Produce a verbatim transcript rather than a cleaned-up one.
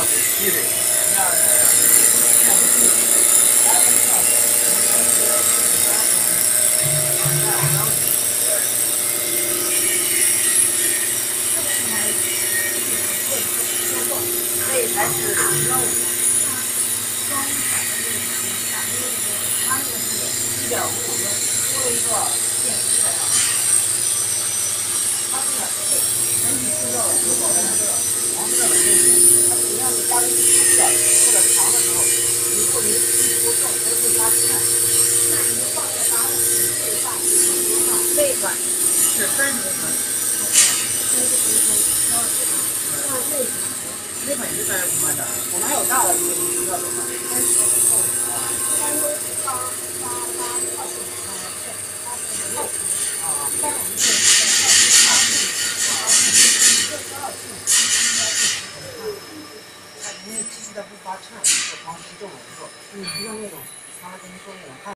对对。这才是肉。它那个是一点五五的，多了一个电池在上面。它这个整体制造的时候，它这个黄色的稳定性，它主要是加工粗的或者长的时候，如果你技术不够，它会加菜。那你就放在八五十最大最长多少？那个是三十公分。三十公分。那那个那款也是三十公分的，我们还有大的，如果您需要的话，三十公分够了啊。三十八八八二十啊，对，八十六啊，但我们这个是二十八寸啊，这十二寸，它因为机器的不发颤，和防失重了之后，嗯，不像那种发跟说那种。